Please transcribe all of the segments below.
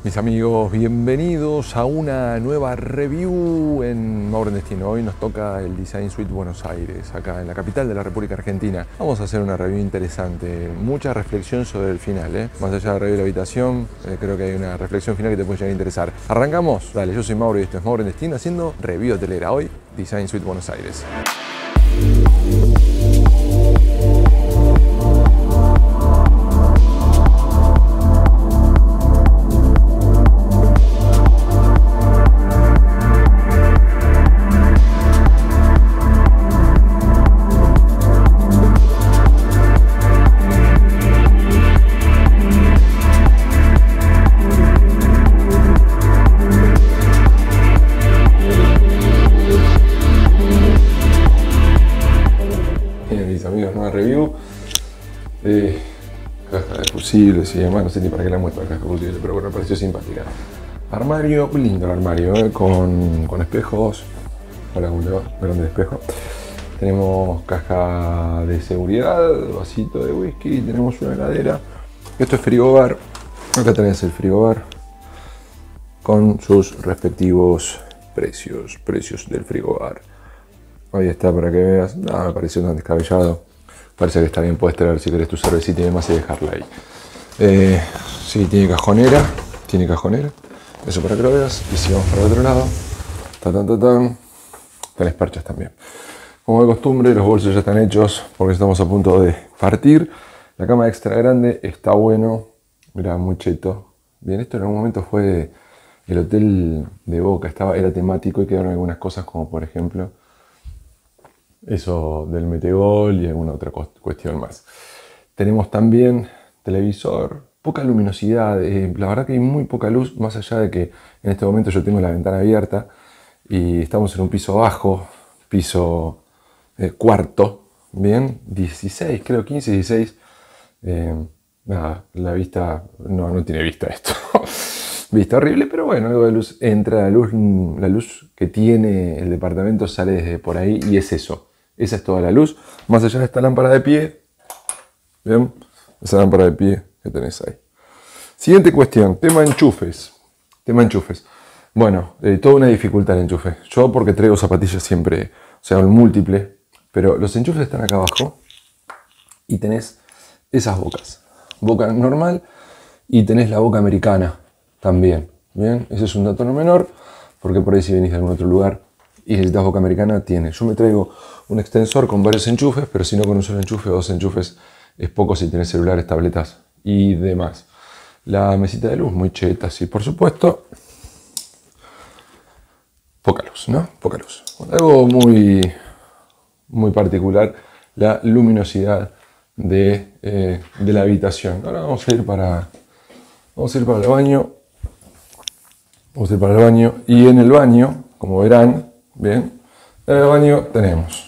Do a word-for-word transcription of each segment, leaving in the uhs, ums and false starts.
Mis amigos, bienvenidos a una nueva review en Mauro en Destino. Hoy nos toca el Design Suite Buenos Aires, acá en la capital de la República Argentina. Vamos a hacer una review interesante, mucha reflexión sobre el final, ¿eh? Más allá de la review de la habitación, eh, creo que hay una reflexión final que te puede llegar a interesar. ¿Arrancamos? Dale, yo soy Mauro y esto es Mauro en Destino haciendo review hotelera. Hoy, Design Suite Buenos Aires. Review eh, caja de fusibles y demás, no sé ni para qué la muestro la caja de fusibles, pero bueno, me pareció simpática. Armario, lindo el armario, eh, con, con espejos, ahora un grande espejo. Tenemos caja de seguridad, vasito de whisky, tenemos una heladera. Esto es frigobar, acá tenés el frigobar con sus respectivos precios, precios del frigobar. Ahí está para que veas, no, me pareció tan descabellado. Parece que está bien, puedes traer si querés tu cervecita y demás y dejarla ahí. Eh, sí, tiene cajonera, tiene cajonera. Eso para que lo veas. Y si vamos para el otro lado, ta, ta, ta, ta, tenés perchas también. Como de costumbre, los bolsos ya están hechos porque estamos a punto de partir. La cama extra grande está bueno. Mirá, muy cheto. Bien, esto en algún momento fue el hotel de Boca. Estaba, era temático y quedaron algunas cosas como por ejemplo eso del metegol y alguna otra cuestión más. Tenemos también televisor, poca luminosidad, eh, la verdad que hay muy poca luz, más allá de que en este momento yo tengo la ventana abierta y estamos en un piso bajo, piso eh, cuarto, bien, dieciséis, creo quince, dieciséis. Eh, nada, la vista, no, no tiene vista esto. Vista horrible, pero bueno, algo de luz entra, la luz, la luz que tiene el departamento sale desde por ahí y es eso. Esa es toda la luz, más allá de esta lámpara de pie. Bien, esa lámpara de pie que tenés ahí. Siguiente cuestión, tema enchufes. Tema enchufes. Bueno, eh, toda una dificultad el enchufe. Yo porque traigo zapatillas siempre, o sea, un múltiple, pero los enchufes están acá abajo y tenés esas bocas. Boca normal y tenés la boca americana también. Bien, ese es un dato no menor, porque por ahí si venís de algún otro lugar y necesitas boca americana, tiene. Yo me traigo un extensor con varios enchufes, pero si no con un solo enchufe o dos enchufes es poco si tenés celulares, tabletas y demás. La mesita de luz, muy cheta, sí, por supuesto. Poca luz, ¿no? Poca luz. Bueno, algo muy, muy particular, la luminosidad de, eh, de la habitación. Ahora vamos a ir para, vamos a ir para el baño. Vamos a ir para el baño. Y en el baño, como verán, bien, en el baño tenemos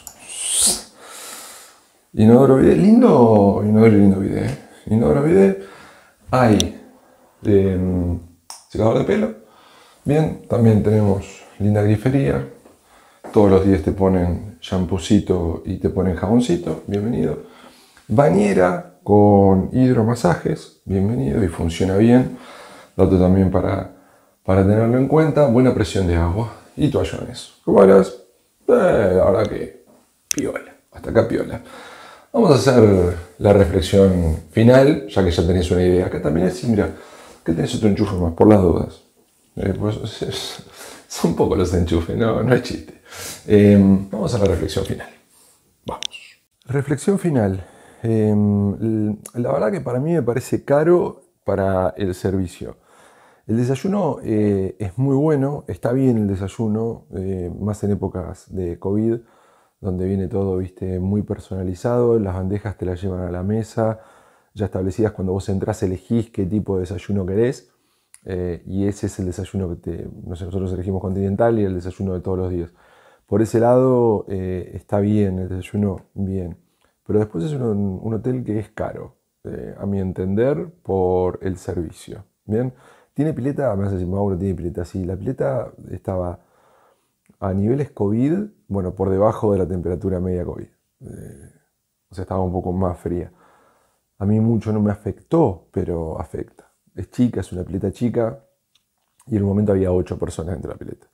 inodoro bidet, lindo inodoro, lindo bidet, ¿eh? Inodoro bidet, hay eh, secador de pelo, bien, también tenemos linda grifería, todos los días te ponen champucito y te ponen jaboncito, bienvenido, bañera con hidromasajes, bienvenido y funciona bien, dato también para, para tenerlo en cuenta, buena presión de agua y toallones, como verás, eh, la verdad que piola, hasta acá piola. Vamos a hacer la reflexión final, ya que ya tenéis una idea. Acá también es, mira, que tenés otro enchufe más, por las dudas. Eh, pues, es, es, son pocos los enchufes, no, no es chiste. Eh, vamos a la reflexión final. Vamos. Reflexión final. Eh, la verdad que para mí me parece caro para el servicio. El desayuno eh, es muy bueno, está bien el desayuno, eh, más en épocas de COVID, donde viene todo, viste, muy personalizado, las bandejas te las llevan a la mesa, ya establecidas cuando vos entrás elegís qué tipo de desayuno querés, eh, y ese es el desayuno que te, no sé, nosotros elegimos continental y el desayuno de todos los días. Por ese lado eh, está bien, el desayuno bien, pero después es un, un hotel que es caro, eh, a mi entender, por el servicio, ¿bien? Tiene pileta, me vas a decir, Mauro, tiene pileta, sí, la pileta estaba a niveles COVID, bueno, por debajo de la temperatura media COVID. Eh, o sea, estaba un poco más fría. A mí mucho no me afectó, pero afecta. Es chica, es una pileta chica, y en un momento había ocho personas dentro de la pileta.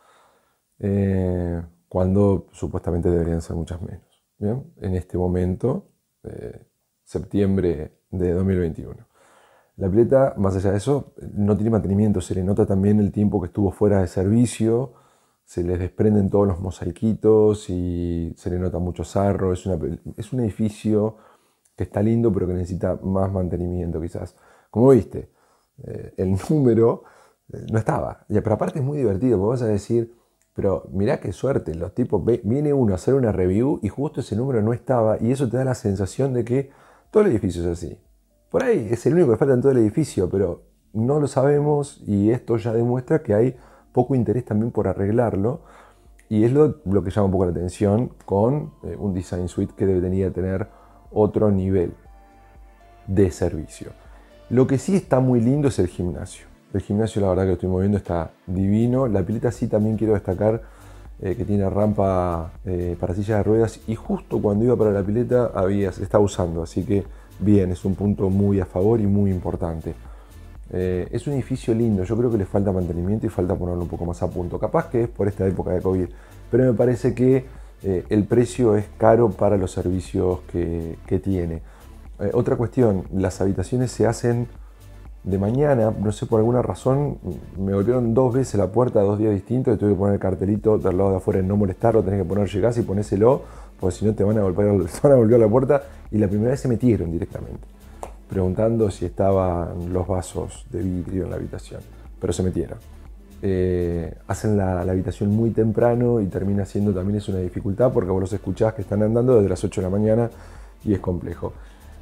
Eh, cuando supuestamente deberían ser muchas menos. ¿Bien? En este momento, eh, septiembre de dos mil veintiuno. La pileta, más allá de eso, no tiene mantenimiento, se le nota también el tiempo que estuvo fuera de servicio, se les desprenden todos los mosaiquitos y se le nota mucho sarro. Es, una, es un edificio que está lindo, pero que necesita más mantenimiento quizás. Como viste, eh, el número eh, no estaba. Pero aparte es muy divertido, porque vas a decir, pero mirá qué suerte, los tipos, ve, viene uno a hacer una review y justo ese número no estaba, y eso te da la sensación de que todo el edificio es así. Por ahí es el único que falta en todo el edificio, pero no lo sabemos y esto ya demuestra que hay poco interés también por arreglarlo, y es lo, lo que llama un poco la atención con eh, un design suite que debería tener otro nivel de servicio. Lo que sí está muy lindo es el gimnasio. El gimnasio, la verdad que lo estoy moviendo, está divino. La pileta sí también quiero destacar eh, que tiene rampa eh, para sillas de ruedas, y justo cuando iba para la pileta había, se estaba usando, así que bien, es un punto muy a favor y muy importante. Eh, es un edificio lindo, yo creo que le falta mantenimiento y falta ponerlo un poco más a punto. Capaz que es por esta época de COVID, pero me parece que eh, el precio es caro para los servicios que, que tiene. Eh, otra cuestión, las habitaciones se hacen de mañana, no sé, por alguna razón me golpearon dos veces la puerta, dos días distintos, y tuve que poner el cartelito del lado de afuera en no molestarlo, tenés que poner llegás y ponéselo, porque si no te van a golpear, te van a golpear la puerta. Y la primera vez se metieron directamente, preguntando si estaban los vasos de vidrio en la habitación, pero se metieron. Eh, hacen la, la habitación muy temprano y termina siendo también es una dificultad, porque vos los escuchás que están andando desde las ocho de la mañana y es complejo.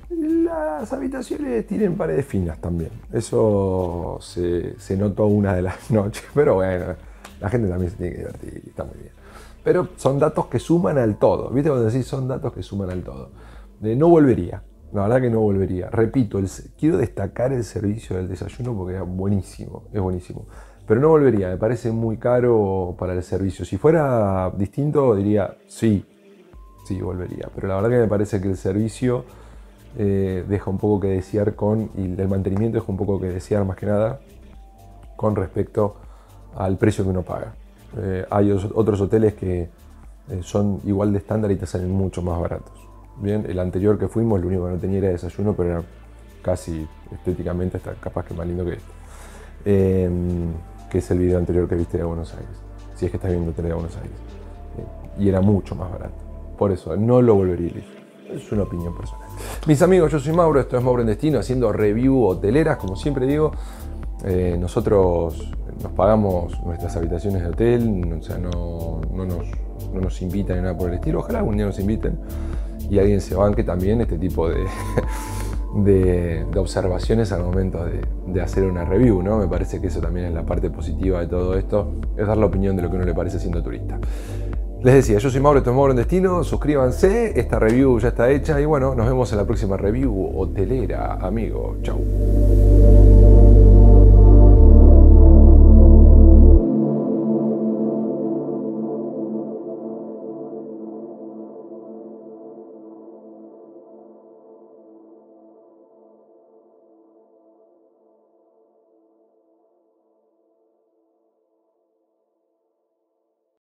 Las habitaciones tienen paredes finas también. Eso se, se notó una de las noches. Pero bueno, la gente también se tiene que divertir. Está muy bien. Pero son datos que suman al todo. ¿Viste cuando decís son datos que suman al todo? Eh, no volvería. La verdad que no volvería. Repito, el, quiero destacar el servicio del desayuno porque es buenísimo. Es buenísimo. Pero no volvería. Me parece muy caro para el servicio. Si fuera distinto diría sí. Sí, volvería. Pero la verdad que me parece que el servicio Eh, deja un poco que desear con, y el mantenimiento deja un poco que desear más que nada con respecto al precio que uno paga. Eh, hay otros hoteles que eh, son igual de estándar y te salen mucho más baratos. Bien, el anterior que fuimos, lo único que no tenía era desayuno, pero era casi estéticamente hasta capaz que más lindo que este. Eh, que es el video anterior que viste de Buenos Aires, si es que estás viendo tele de Buenos Aires. Eh, y era mucho más barato. Por eso, no lo volvería a elegir. Es una opinión personal. Mis amigos, yo soy Mauro, esto es Mauro en Destino, haciendo review hoteleras, como siempre digo. Eh, nosotros nos pagamos nuestras habitaciones de hotel, o sea, no, no, nos, no nos invitan ni nada por el estilo. Ojalá algún día nos inviten y alguien se banque también este tipo de, de, de observaciones al momento de, de hacer una review, ¿no? Me parece que eso también es la parte positiva de todo esto, es dar la opinión de lo que uno le parece siendo turista. Les decía, yo soy Mauro, esto es Mauro en Destino, suscríbanse, esta review ya está hecha y bueno, nos vemos en la próxima review hotelera, amigo. Chau.